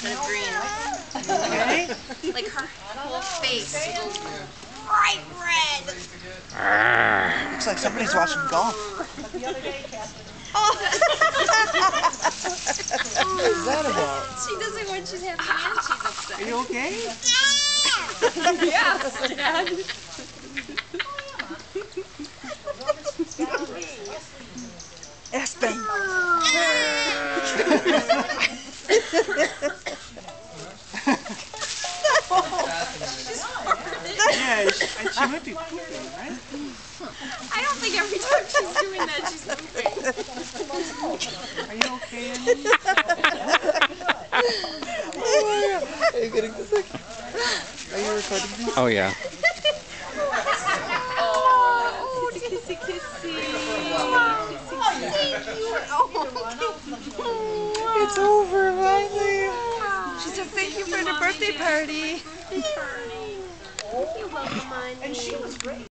instead of green. Okay. Like her whole face goes bright red. Looks like somebody's watching golf. Oh. What is that about? She does it when she's happy and she's upset. Are you okay? Yes, Dad. Aspen. Yeah, she might be pooping, right? I don't think every time she's doing that she's pooping. Are you okay, Andy? Are you getting this? Are you recording this? Oh yeah. Oh, kissy kissy. It's over, finally. She said thank you for the birthday party. You're welcome, honey. And she was great.